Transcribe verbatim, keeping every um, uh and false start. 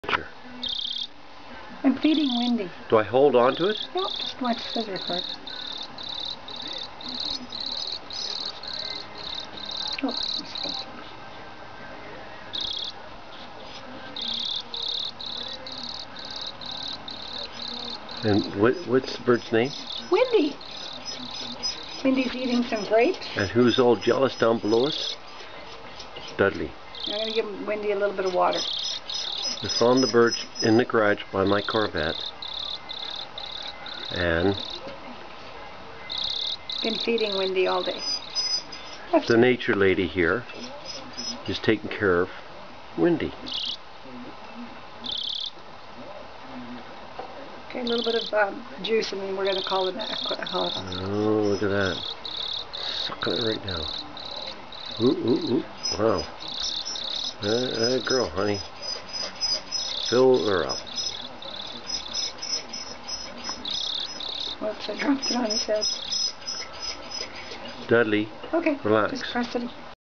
I'm feeding Wendy. Do I hold on to it? No, just watch scissor cord. Oh, mistake. And what, what's the bird's name? Wendy. Wendy's eating some grapes. And who's all jealous down below us? Dudley. I'm going to give Wendy a little bit of water. We found the birds in the garage by my Corvette. And been feeding Wendy all day. That's the nature lady here is taking care of Wendy. Okay, a little bit of um, juice, and then we're going to call it a call it a Oh, look at that. Sucking it right now. Ooh, ooh, ooh. Wow. Uh, uh, girl, honey. Fill her up. Whoops, I dropped it on his head. Dudley, Okay, relax. just press it.